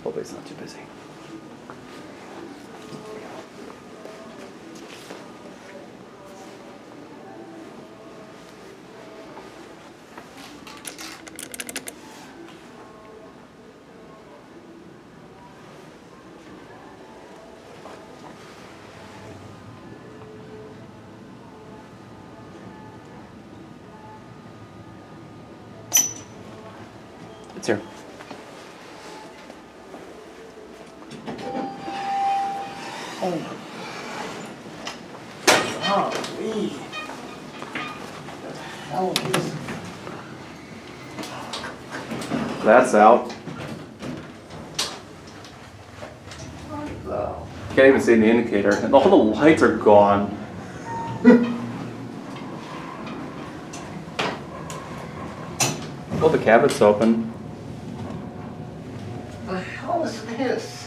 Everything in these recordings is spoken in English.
Hopefully it's not too busy. It's here. Oh. Golly. What the hell is... That's out. What the... Can't even see the indicator, and all the lights are gone. Well, the cabinet's open. What the hell is this?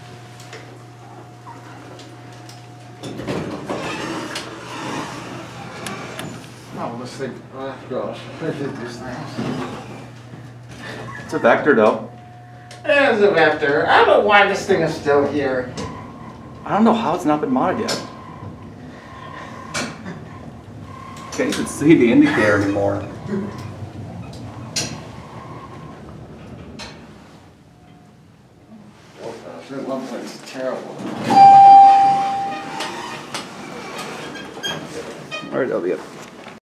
Oh, this thing... Oh, gosh. I did this now. It's a Vector, though. There's a Vector. I don't know why this thing is still here. I don't know how it's not been modded yet. Can't even see the indicator anymore. Oh gosh, that love light's terrible. Alright, that'll be it.